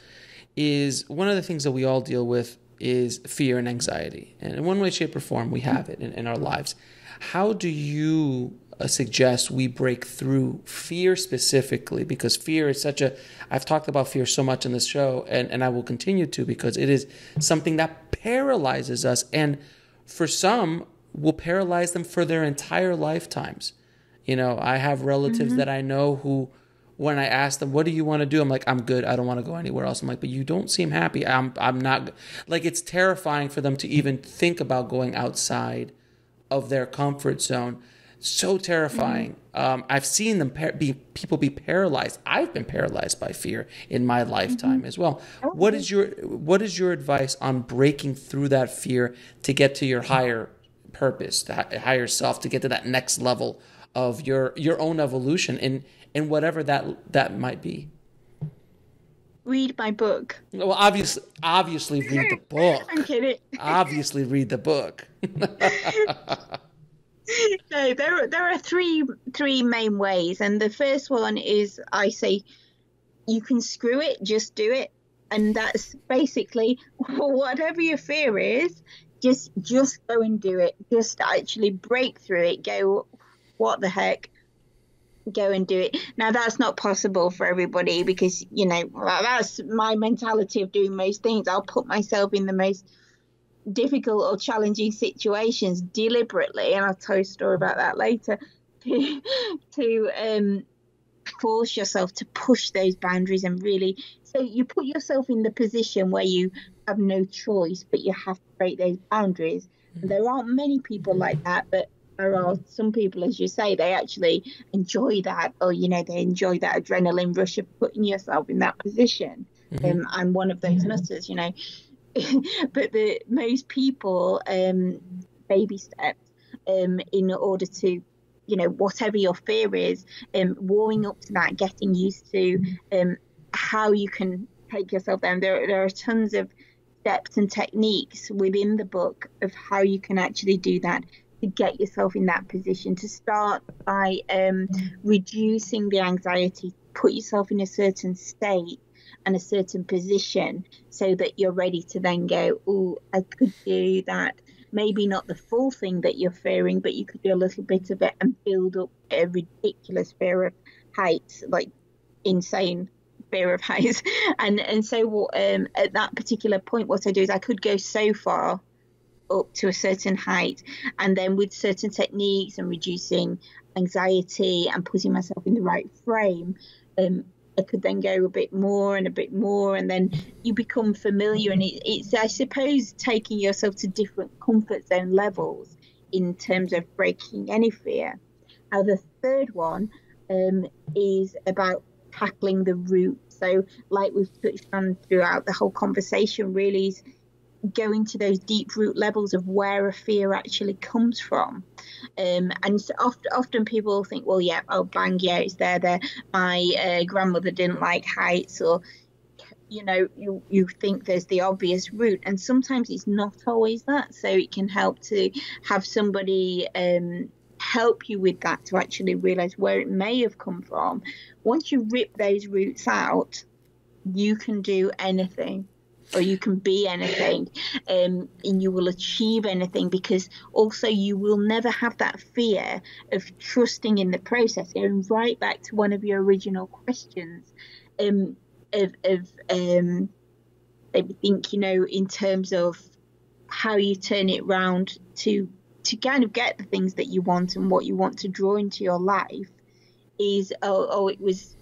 is one of the things that we all deal with is fear and anxiety. And in one way, shape, or form, we have it in our lives. How do you suggest we break through fear specifically? Because fear is I've talked about fear so much in this show, and I will continue to, because it is something that paralyzes us, and for some will paralyze them for their entire lifetimes. I have relatives that I know who, when I ask them, what do you want to do? I'm like, I'm good. I don't want to go anywhere else. I'm like, but you don't seem happy. I'm not. Like, it's terrifying for them to even think about going outside of their comfort zone. So terrifying. I've seen them people be paralyzed. I've been paralyzed by fear in my lifetime as well. What is your advice on breaking through that fear to get to your higher purpose, the higher self, to get to that next level of your own evolution in whatever that might be? Read my book. Well, obviously read the book. I'm kidding. Obviously read the book. So there are three main ways, and the first one is, I say, you can screw it, just do it, and that's basically whatever your fear is, just go and do it. Just actually break through it. Go, what the heck? Go and do it. Now, that's not possible for everybody because, that's my mentality of doing most things. I'll put myself in the most difficult or challenging situations deliberately, and I'll tell you a story about that later, to force yourself to push those boundaries and really, so you put yourself in the position where you have no choice, but you have to break those boundaries. And there aren't many people like that, but there are some people, as you say, they actually enjoy that, or they enjoy that adrenaline rush of putting yourself in that position. I'm one of those nutters, but most people baby steps in order to, whatever your fear is, warming up to that, getting used to how you can take yourself down. There are tons of steps and techniques within the book of how you can actually do that, to get yourself in that position, to start by reducing the anxiety, put yourself in a certain state and a certain position so that you're ready to then go, oh, I could do that. Maybe not the full thing that you're fearing, but you could do a little bit of it and build up a ridiculous fear of heights, like insane fear of heights. And so at that particular point, what I do is I could go so far up to a certain height, and then with certain techniques and reducing anxiety and putting myself in the right frame, I could then go a bit more, and then you become familiar. And it's, I suppose, taking yourself to different comfort zone levels in terms of breaking any fear. Now, the third one is about tackling the root. So like we've touched on throughout the whole conversation, really is go into those deep root levels of where a fear actually comes from. And so often people think, well, yeah, oh, bang, yeah, it's there. My grandmother didn't like heights, or you think there's the obvious root, and sometimes it's not always that. So it can help to have somebody help you with that, to actually realize where it may have come from. Once you rip those roots out, you can do anything, or you can be anything, and you will achieve anything, because also you will never have that fear of trusting in the process. Going right back to one of your original questions, I think, in terms of how you turn it round to kind of get the things that you want and what you want to draw into your life, is it was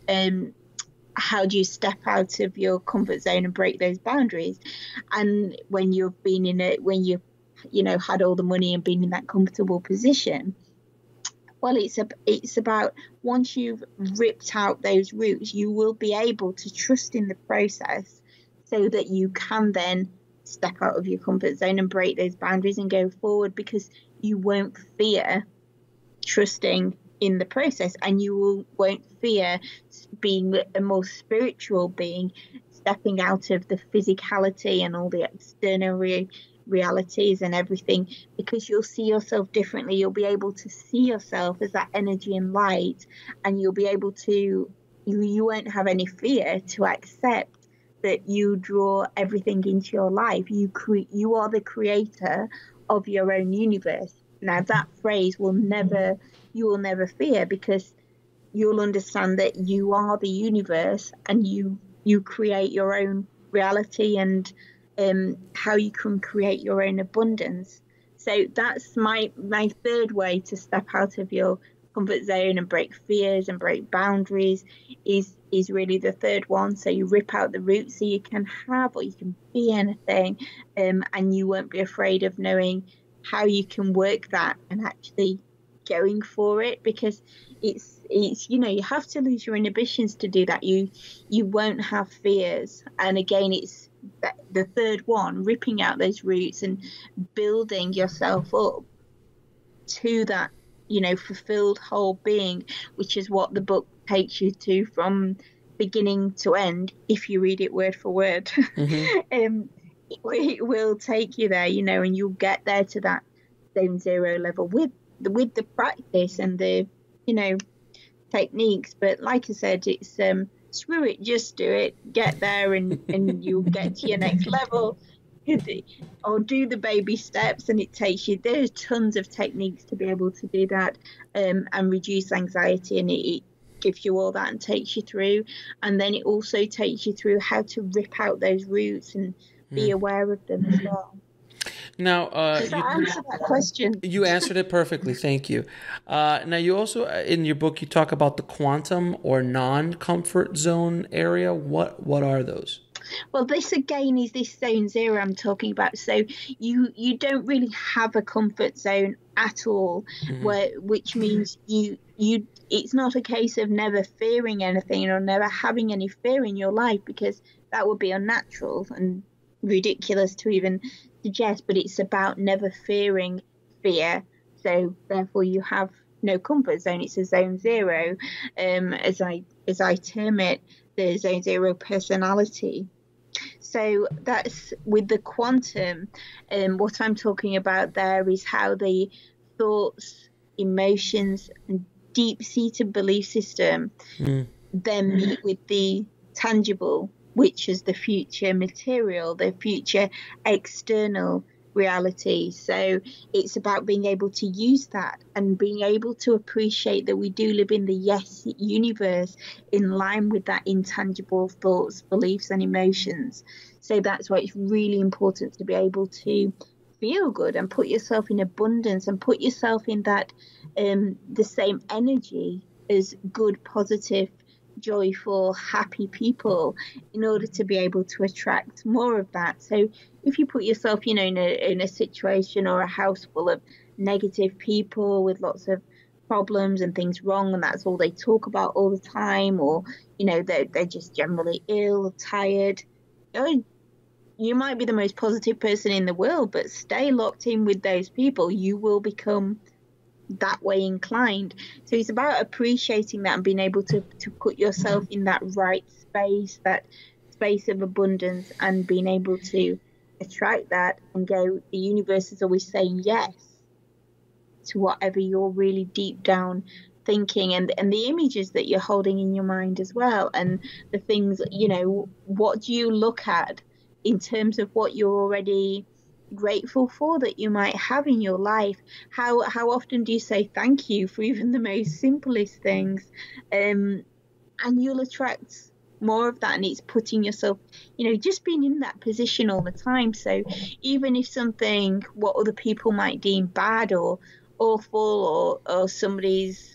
how do you step out of your comfort zone and break those boundaries? And when you've been when you had all the money and been in that comfortable position, well, it's about, once you've ripped out those roots, you will be able to trust in the process, so that you can then step out of your comfort zone and break those boundaries and go forward, because you won't fear trusting in the process, and you won't fear being a more spiritual being, stepping out of the physicality and all the external realities and everything, because you'll see yourself differently. You'll be able to see yourself as that energy and light, and you'll be able to, you won't have any fear to accept that you draw everything into your life. You are the creator of your own universe. Now that phrase you will never fear, because you'll understand that you are the universe, and you create your own reality, and how you can create your own abundance. So that's my third way to step out of your comfort zone and break fears and break boundaries, is really the third one. So you rip out the roots, so you can have, or you can be anything, and you won't be afraid of knowing how you can work that and actually going for it, because it's you have to lose your inhibitions to do that. You won't have fears. And again, it's the third one, ripping out those roots and building yourself up to that fulfilled whole being, which is what the book takes you to from beginning to end. If you read it word for word, mm-hmm. It will take you there, and you'll get there to that zone zero level with the practice and the techniques. But like I said, it's screw it, just do it, get there, and you'll get to your next level. Or do the baby steps, and there's tons of techniques to be able to do that, and reduce anxiety, and it gives you all that and takes you through. And then it also takes you through how to rip out those roots and be aware of them as well. Now, does that answer that question? You answered it perfectly. Thank you. Now, you also, in your book, you talk about the quantum or non-comfort zone area. What are those? Well, this again is this zone zero I'm talking about. So you don't really have a comfort zone at all, mm-hmm. which means it's not a case of never fearing anything or never having any fear in your life, because that would be unnatural and ridiculous to even suggest. But it's about never fearing fear. So therefore you have no comfort zone. It's a zone zero, as I term it, the zone zero personality. So that's with the quantum. What I'm talking about there is how the thoughts, emotions, and deep-seated belief system then meet with the tangible, which is the future material, the future external reality. So it's about being able to use that and being able to appreciate that we do live in the yes universe, in line with that intangible thoughts, beliefs, and emotions. So that's why it's really important to be able to feel good and put yourself in abundance and put yourself in that the same energy as good, positive, joyful, happy people, in order to be able to attract more of that. So if you put yourself, in a situation or a house full of negative people with lots of problems and things wrong, and that's all they talk about all the time, or they're just generally ill or tired, you might be the most positive person in the world, but stay locked in with those people, you will become that way inclined. So it's about appreciating that and being able to put yourself in that right space, that space of abundance, and being able to attract that and go, the universe is always saying yes to whatever you're really deep down thinking, and the images that you're holding in your mind as well, and the things, you know, what do you look at in terms of what you're already grateful for that you might have in your life. How often do you say thank you for even the most simplest things? And you'll attract more of that, and it's putting yourself, you know, just being in that position all the time. So even if something, what other people might deem bad or awful, or somebody's,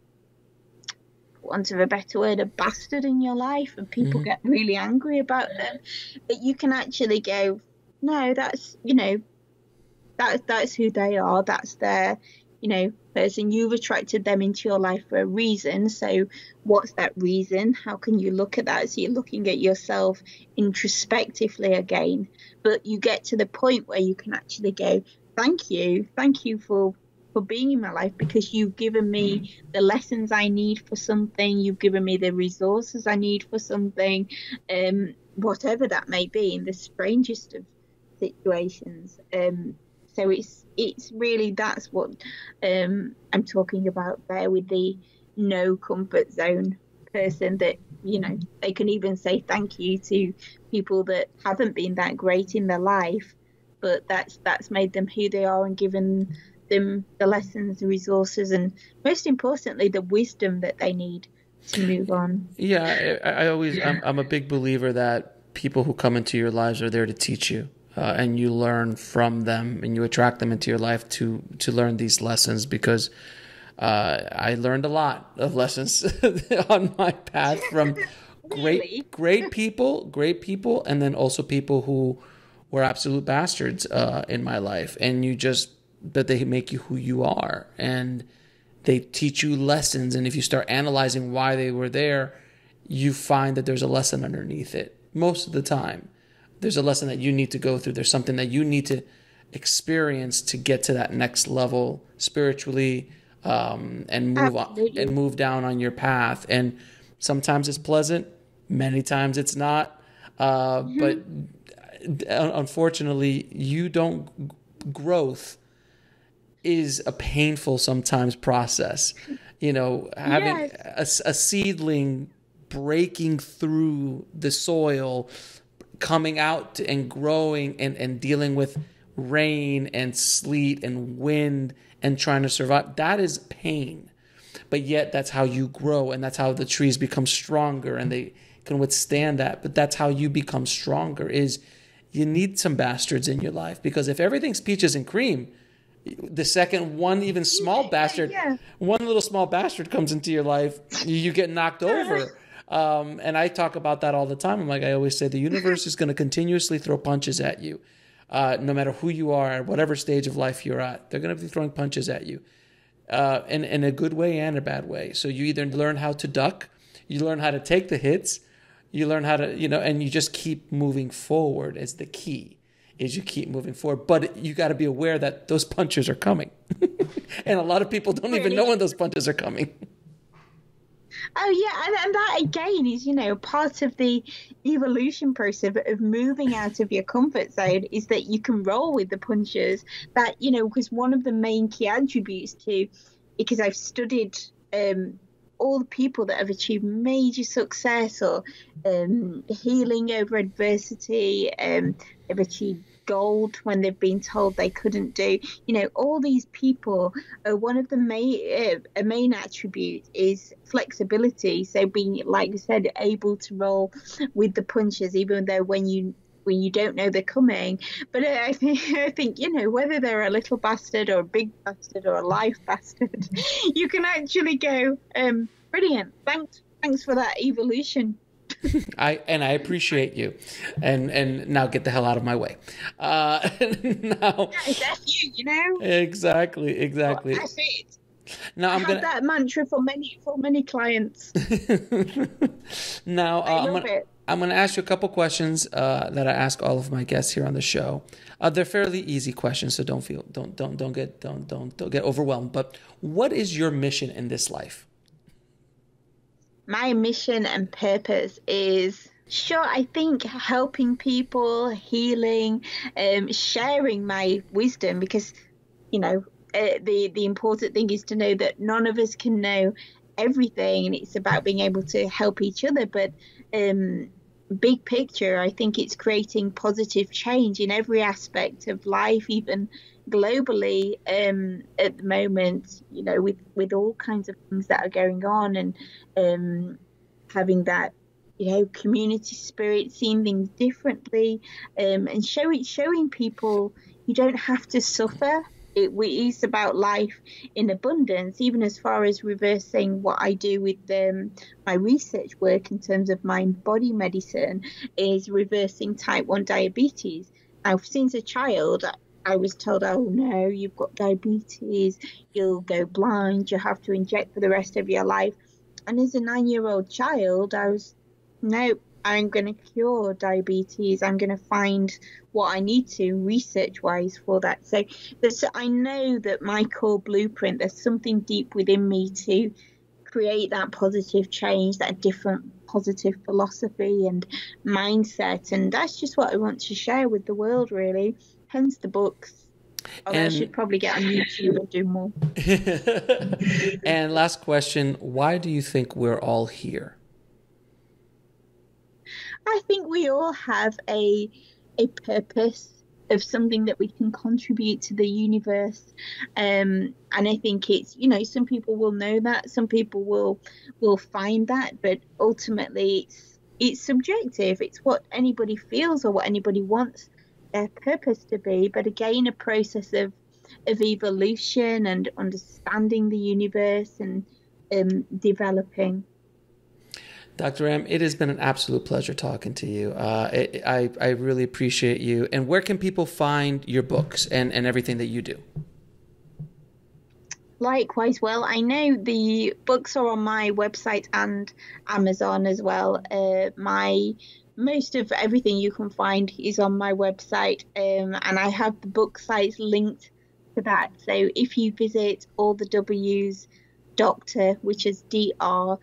for want of a better word, a bastard in your life, and people get really angry about them, that you can actually go, no, that's, you know, that's who they are. That's their, you know, person. You've attracted them into your life for a reason. So what's that reason? How can you look at that? So you're looking at yourself introspectively again, but you get to the point where you can actually go, thank you for being in my life, because you've given me the lessons I need for something. You've given me the resources I need for something, whatever that may be, in the strangest of situations. So it's really, that's what I'm talking about there with the no comfort zone person, that, you know, they can even say thank you to people that haven't been that great in their life, but that's made them who they are and given them the lessons, the resources, and most importantly, the wisdom that they need to move on. Yeah, I'm a big believer that people who come into your lives are there to teach you. And you learn from them, and you attract them into your life to learn these lessons, because I learned a lot of lessons on my path from great people, and then also people who were absolute bastards in my life. And that they make you who you are, and they teach you lessons. And if you start analyzing why they were there, you find that there's a lesson underneath it most of the time. There's a lesson that you need to go through. There's something that you need to experience to get to that next level spiritually, and move on and move down on your path. And sometimes it's pleasant, many times it's not. But unfortunately, growth is a painful sometimes process. You know, having a seedling breaking through the soil, coming out and growing, and dealing with rain and sleet and wind and trying to survive. That is pain. But yet that's how you grow, and that's how the trees become stronger, and they can withstand that. But that's how you become stronger, is you need some bastards in your life, because if everything's peaches and cream, the second one little small bastard comes into your life, you get knocked over. And I talk about that all the time. I'm like, I always say, the universe is going to continuously throw punches at you. No matter who you are, at whatever stage of life you're at, they're going to be throwing punches at you, in a good way and a bad way. So you either learn how to duck, you learn how to take the hits, you learn how to, and you just keep moving forward. Is the key, is you keep moving forward. But you got to be aware that those punches are coming. And a lot of people don't even know when those punches are coming. Oh yeah, and that again is, part of the evolution process of moving out of your comfort zone, is that you can roll with the punches. That, because one of the main key attributes because I've studied all the people that have achieved major success or healing over adversity, they've achieved gold when they've been told they couldn't do. All these people, one of the main attribute is flexibility. So being, like you said, able to roll with the punches, even though when you don't know they're coming. But I think whether they're a little bastard or a big bastard or a life bastard, you can actually go, brilliant, thanks for that evolution. I appreciate you, and now get the hell out of my way. Now, that's you, Exactly. Well, that's it. Now I that mantra for many clients. Now I love it. I'm going to ask you a couple questions that I ask all of my guests here on the show. They're fairly easy questions, so don't get overwhelmed. But what is your mission in this life? My mission and purpose is, sure, I think helping people, healing, sharing my wisdom, because, the important thing is to know that none of us can know everything, and it's about being able to help each other. But big picture, I think it's creating positive change in every aspect of life, even globally at the moment, with all kinds of things that are going on, and having that community spirit, seeing things differently, and showing people you don't have to suffer. It's about life in abundance, even as far as reversing what I do with my research work in terms of mind body medicine, is reversing type 1 diabetes. Now, since a child, I was told, oh no, you've got diabetes, you'll go blind, you have to inject for the rest of your life. And as a 9-year-old child, I was, no, I'm going to cure diabetes. I'm going to find what I need to research-wise for that. So I know that my core blueprint, there's something deep within me to create that positive change, that different positive philosophy and mindset. And that's just what I want to share with the world, really. Hence the books. I should probably get on YouTube and do more. And last question, why do you think we're all here? I think we all have a purpose of something that we can contribute to the universe. And I think it's, some people will know that, some people will find that, but ultimately it's subjective. It's what anybody feels or what anybody wants their purpose to be. But again, a process of evolution and understanding the universe and developing. Dr. M, it has been an absolute pleasure talking to you. I really appreciate you. And where can people find your books and everything that you do? Likewise. Well, I know the books are on my website and Amazon as well. Most of everything you can find is on my website, and I have the book sites linked to that. So if you visit all the W's Doctor, which is DR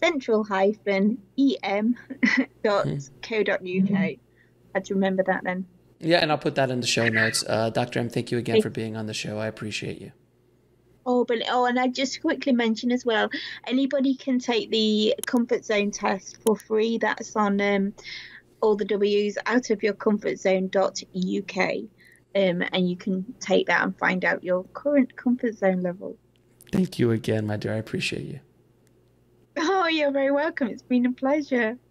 central-em.co.uk. Had to remember that then. Yeah, and I'll put that in the show notes. Dr. M, thank you again for being on the show. I appreciate you. And I just quickly mention as well, anybody can take the comfort zone test for free. That's on all the W's outofyourcomfortzone.uk, and you can take that and find out your current comfort zone level. Thank you again, my dear. I appreciate you. Oh, you're very welcome. It's been a pleasure.